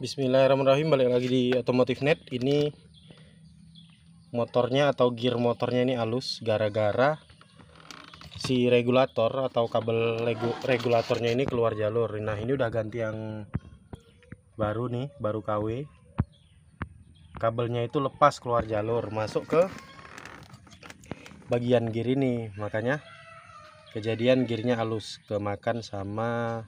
Bismillahirrahmanirrahim, balik lagi di Otomotif Net. Ini motornya atau gear motornya ini halus gara-gara si regulator atau kabel regulatornya ini keluar jalur. Nah, ini udah ganti yang baru nih, baru KW. Kabelnya itu lepas keluar jalur, masuk ke bagian gear ini. Makanya kejadian gearnya halus, kemakan sama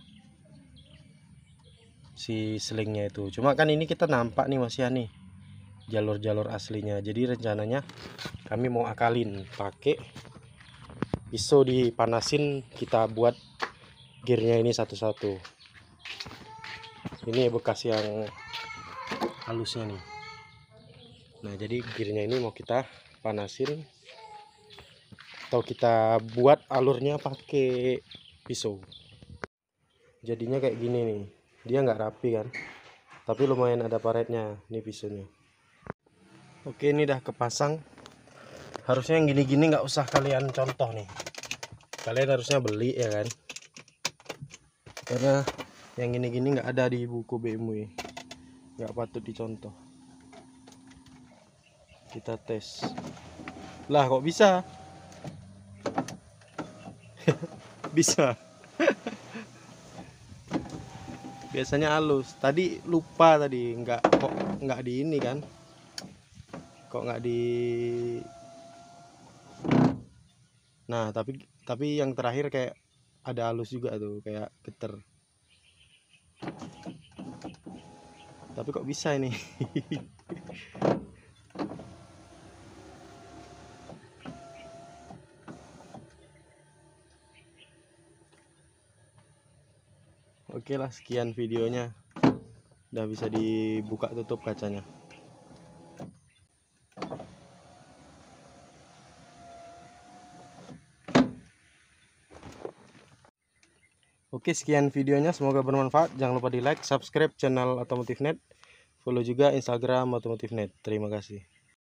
si selingnya itu. Cuma kan ini kita nampak nih masih nih jalur-jalur aslinya. Jadi rencananya kami mau akalin pakai pisau, dipanasin, kita buat gearnya ini satu-satu. Ini bekas yang halusnya nih. Nah, jadi gearnya ini mau kita panasin atau kita buat alurnya pakai pisau. Jadinya kayak gini nih. Dia nggak rapi kan, tapi lumayan ada paretnya nih pisaunya. Oke, ini udah kepasang. Harusnya yang gini-gini nggak usah kalian contoh nih, kalian harusnya beli ya kan, karena yang gini-gini nggak ada di buku BMW, nggak patut dicontoh. Kita tes lah, kok bisa bisa. Biasanya halus, tadi lupa, tadi nggak di ini kan, kok nggak di. Nah, tapi yang terakhir kayak ada halus juga tuh, kayak geter. Tapi kok bisa ini? Oke lah, sekian videonya. Udah bisa dibuka tutup kacanya. Oke, sekian videonya, semoga bermanfaat. Jangan lupa di like, subscribe channel Otomotif Net, follow juga Instagram Otomotif Net. Terima kasih.